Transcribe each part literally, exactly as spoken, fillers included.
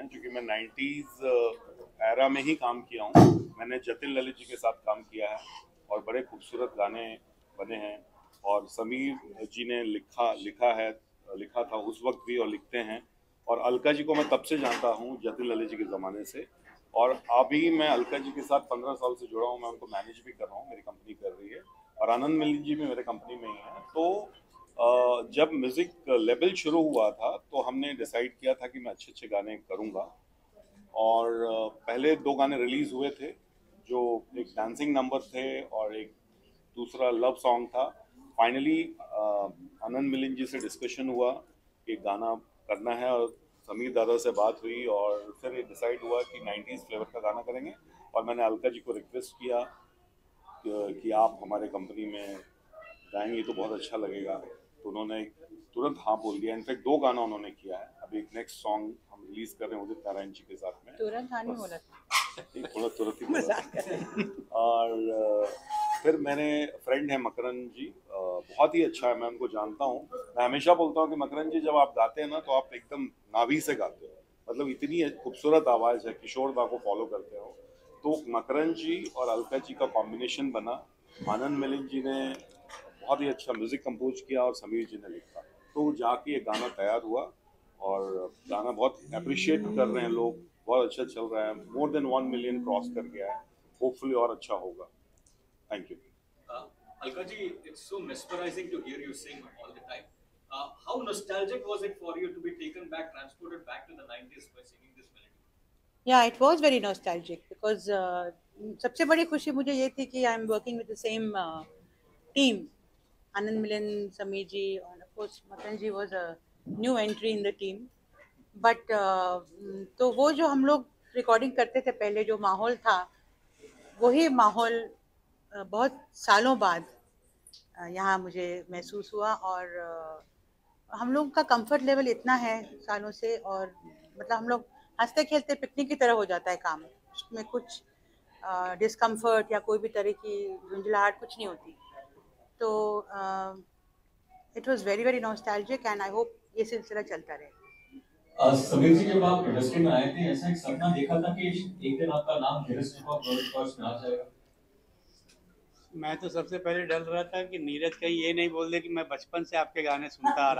हैं, क्योंकि मैं नाइन्टीज़ एरा में ही काम किया हूँ। मैंने जतिन ललित जी के साथ काम किया है और बड़े खूबसूरत गाने बने हैं, और समीर जी ने लिखा लिखा है लिखा था उस वक्त भी और लिखते हैं। और अलका जी को मैं तब से जानता हूँ, जतिन ललित जी के ज़माने से, और अभी मैं अलका जी के साथ पंद्रह साल से जुड़ा हूँ। मैं उनको मैनेज भी कर रहा हूँ, मेरी कंपनी कर रही है, और आनंद मिलिंद जी भी मेरे कंपनी में ही हैं। तो जब म्यूज़िक लेवल शुरू हुआ था तो हमने डिसाइड किया था कि मैं अच्छे अच्छे गाने करूँगा, और पहले दो गाने रिलीज़ हुए थे, जो एक डांसिंग नंबर थे और एक दूसरा लव सॉन्ग था। फाइनली आनंद मिलिंद जी से डिस्कशन हुआ कि गाना करना है, और समीर दादा से बात हुई, और फिर ये डिसाइड हुआ कि नाइन्टीज़ फ्लेवर का गाना करेंगे। और मैंने अलका जी को रिक्वेस्ट किया कि आप हमारे कंपनी में गाएंगे तो बहुत अच्छा लगेगा, तो उन्होंने तुरंत हाँ बोल दिया। इनफैक्ट दो गाना उन्होंने किया है। अभी एक नेक्स्ट सॉन्ग हम रिलीज कर रहे हैं उदित नारायण जी के साथ में। तुरंत हाँ नहीं बोला था, थोड़ा तुरंत ही बोला। और फिर मैंने फ्रेंड है मकरन जी, बहुत ही अच्छा है, मैं उनको जानता हूँ। मैं हमेशा बोलता हूँ कि मकरन जी जब आप गाते हैं ना तो आप एकदम नाभि से गाते हो, मतलब इतनी खूबसूरत आवाज़ है। किशोर दा को फॉलो करते हो, तो मकरन जी और अलका जी का कॉम्बिनेशन बना। आनंद मिलिंद जी ने बहुत ही अच्छा म्यूजिक कंपोज किया और समीर जी ने लिखा, तो जाके ये गाना तैयार हुआ, और गाना बहुत अप्रिशिएट कर रहे हैं लोग, बहुत अच्छा चल रहा है। More than one million cross कर गया है, होपफुली और अच्छा होगा। Thank you. Alka ji, it's so mesmerizing to hear you sing all the time. Uh, how nostalgic was it for you to be taken back, transported back to the nineties by singing this melody? Yeah, it was very nostalgic because uh, सबसे बड़ी खुशी मुझे ये थी कि I'm working with the same uh, team. Anand Milan, Sameer ji, and of course Matan ji was a new entry in the team. But uh, तो वो जो हम लोग रिकॉर्डिंग करते थे पहले, जो माहौल था, वही माहौल बहुत सालों बाद यहाँ मुझे महसूस हुआ। और हम लोग का कंफर्ट लेवल इतना है सालों से, और मतलब हम लोग हंसते खेलते पिकनिक की तरह हो जाता है काम, उसमें कुछ डिस्कम्फर्ट या कोई भी तरह की झुंझलाहट कुछ नहीं होती। तो it was very very nostalgic and I hope ये सिलसिला चलता रहे। समीर जी, जब आप इंडस्ट्री में आए थे, ऐसा एक सपना देखा था कि एक दिन आपका नाम नीरज चोपड़ा ब्रॉडकास्ट में आ जाएगा? मैं तो सबसे पहले डर रहा था कि नीरज कहीं ये नहीं बोल दे कि मैं बचपन से आपके गाने सुनता आ रहा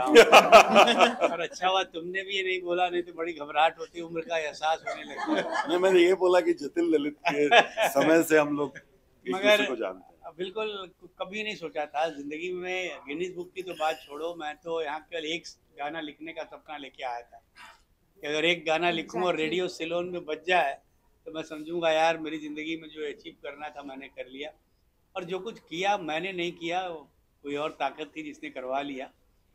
हूँ। और अच्छा हुआ तुमने भी ये नहीं बोला, नहीं तो बड़ी घबराहट होती, उम्र का एहसास होने लगता है। नहीं, मैंने ये बोला कि जतिन ललित के समय से हम लोग मगर को जानते हैं। बिल्कुल कभी नहीं सोचा था जिंदगी में। गिनीज बुक की तो बात छोड़ो, मैं तो यहाँ केवल एक गाना लिखने का सपना लेके आया था कि अगर एक गाना लिखूं और रेडियो सिलोन में बज जाए तो मैं समझूंगा यार मेरी ज़िंदगी में जो अचीव करना था मैंने कर लिया। और जो कुछ किया मैंने नहीं किया, कोई और ताकत थी जिसने करवा लिया।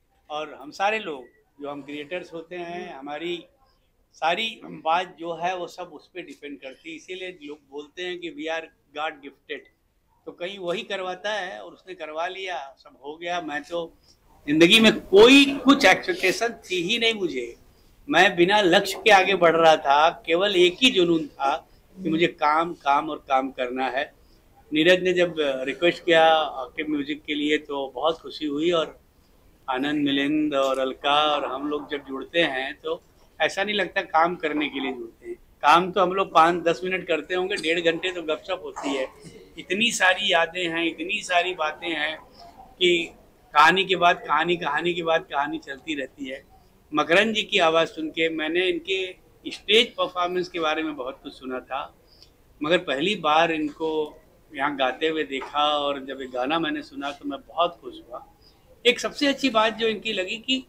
और हम सारे लोग जो हम क्रिएटर्स होते हैं, हमारी सारी बात जो है वो सब उस पर डिपेंड करती है। इसीलिए लोग बोलते हैं कि वी आर गॉड गिफ्टेड, तो कहीं वही करवाता है और उसने करवा लिया, सब हो गया। मैं तो ज़िंदगी में कोई कुछ एक्सपेक्टेशन थी ही नहीं मुझे, मैं बिना लक्ष्य के आगे बढ़ रहा था। केवल एक ही जुनून था कि मुझे काम काम और काम करना है। नीरज ने जब रिक्वेस्ट किया आपके म्यूजिक के लिए तो बहुत खुशी हुई। और आनंद मिलिंद और अलका और हम लोग जब जुड़ते हैं तो ऐसा नहीं लगता काम करने के लिए जुड़ते हैं। काम तो हम लोग पाँच दस मिनट करते होंगे, डेढ़ घंटे तो गपशप होती है। इतनी सारी यादें हैं, इतनी सारी बातें हैं कि कहानी के बाद कहानी, कहानी के बाद कहानी चलती रहती है। मकरन जी की आवाज़ सुन के मैंने इनके स्टेज परफॉर्मेंस के बारे में बहुत कुछ सुना था, मगर पहली बार इनको यहाँ गाते हुए देखा और जब एक गाना मैंने सुना तो मैं बहुत खुश हुआ। एक सबसे अच्छी बात जो इनकी लगी कि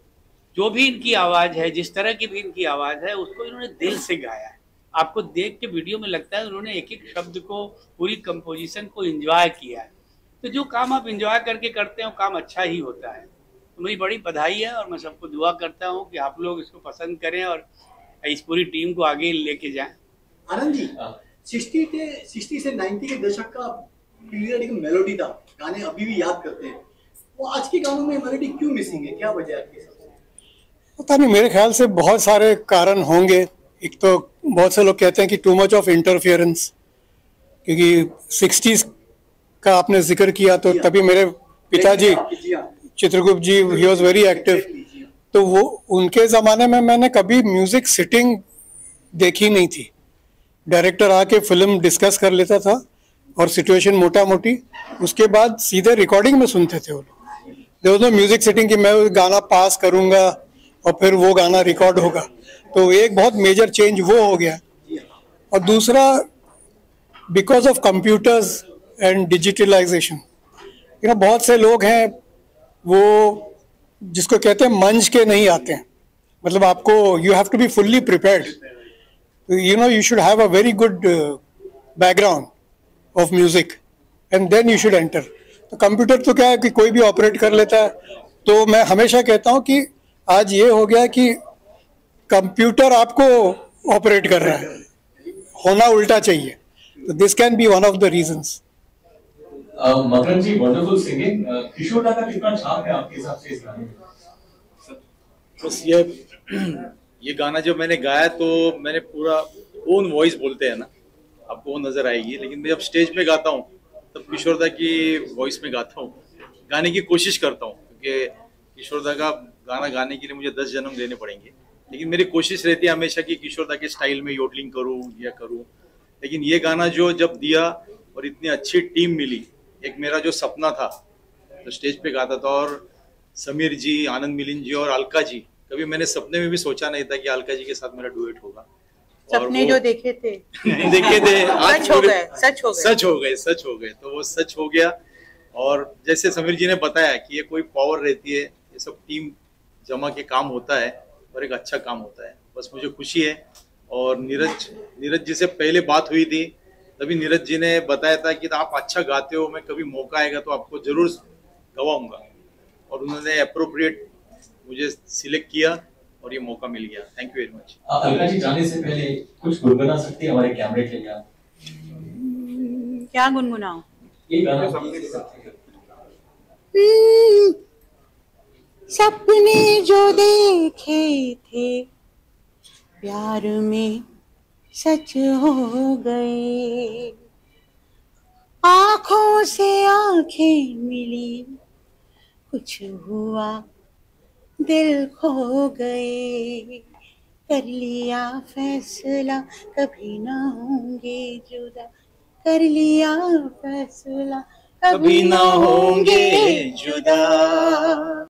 जो भी इनकी आवाज़ है, जिस तरह की भी इनकी आवाज़ है, उसको इन्होंने दिल से गाया है। आपको देख के वीडियो में लगता है उन्होंने एक एक शब्द को, पूरी कंपोजिशन को एंजॉय किया है। तो जो काम आप एंजॉय करके करते हो काम अच्छा ही होता है। तो मेरी बड़ी बधाई है और मैं सबको दुआ करता हूँ कि आप लोग इसको पसंद करें और इस पूरी टीम को आगे लेके जाएं। आनंद जी, सिक्सटी के सिक्सटी से नाइन्टी के दशक का पीरियड एक मेलोडी था, गाने अभी भी याद करते हैं। वो आज के गानों में मेलोडी क्यों मिसिंग है, क्या वजह है आपके हिसाब से? पता नहीं, मेरे ख्याल से बहुत सारे कारण होंगे। एक तो बहुत से लोग कहते हैं कि टू मच ऑफ इंटरफियरेंस, क्योंकि सिक्सटीज का आपने जिक्र किया तो तभी मेरे पिताजी Chitragupta ji, he was very active, तो वो उनके ज़माने में मैंने कभी म्यूज़िक सिटिंग देखी नहीं थी। डायरेक्टर आके फिल्म डिस्कस कर लेता था और सिचुएशन मोटा मोटी, उसके बाद सीधे रिकॉर्डिंग में सुनते थे वो लोग। There was no music setting कि मैं वो गाना पास करूंगा और फिर वो गाना रिकॉर्ड होगा। तो एक बहुत मेजर चेंज वो हो गया। और दूसरा, because of computers and digitalisation, you know बहुत से लोग हैं वो जिसको कहते हैं मंच के नहीं आते हैं। मतलब आपको you have to be fully prepared, you know you should have a very good background of music and then you should enter. तो कंप्यूटर तो क्या है कि कोई भी ऑपरेट कर लेता है। तो मैं हमेशा कहता हूँ कि आज ये हो गया कि कंप्यूटर आपको ऑपरेट कर रहा है, होना उल्टा चाहिए। तो this can be one of the reasons. Makaran ji, wonderful singing. Kishore da का कितना छाप है आपके हिसाब से इस गाने में? बस ये ये गाना जब मैंने गाया तो मैंने पूरा ओन वॉइस बोलते हैं ना, आपको वो नजर आएगी, लेकिन मैं जब स्टेज पे गाता हूँ तब किशोर दा की वॉइस में गाता हूँ, गाने की कोशिश करता हूँ, क्योंकि किशोर दा का गाना गाने के लिए मुझे दस जन्म लेने पड़ेंगे, लेकिन मेरी कोशिश रहती है हमेशा कि किशोर दा के स्टाइल में योडलिंग करूँ या करूँ। लेकिन ये गाना जो जब दिया और इतनी अच्छी टीम मिली, एक मेरा जो सपना था तो स्टेज पे गाता था, और समीर जी, आनंद मिलिंद जी और अलका जी, कभी मैंने सपने में भी सोचा नहीं था कि अलका जी के साथ मेरा डुएट होगा। सपने जो देखे थे देखे थे आज सच हो गए, सच हो गए, सच हो गए सच हो गए तो वो सच हो गया। और जैसे समीर जी ने बताया कि ये कोई पावर रहती है, ये सब टीम जमा के काम होता है और एक अच्छा काम होता है, बस मुझे खुशी है। और नीरज नीरज जी से पहले बात हुई थी, तभी नीरज जी ने बताया था कि आप अच्छा गाते हो, मैं कभी मौका आएगा तो आपको जरूर गवाऊंगा, और उन्होंने अप्रोप्रिएट मुझे सिलेक्ट किया और ये मौका मिल गया। Thank you very much. Alka ji, जाने से पहले कुछ गुनगुना सकती है हमारे कैमरे के लिए आप? क्या गुनगुनाऊं? ये गाना सपने जो देखे थे प्यार में सच हो गए, आंखों से आंखें मिली, कुछ हुआ दिल खो गए, कर लिया फैसला कभी ना होंगे जुदा, कर लिया फैसला कभी ना होंगे जुदा।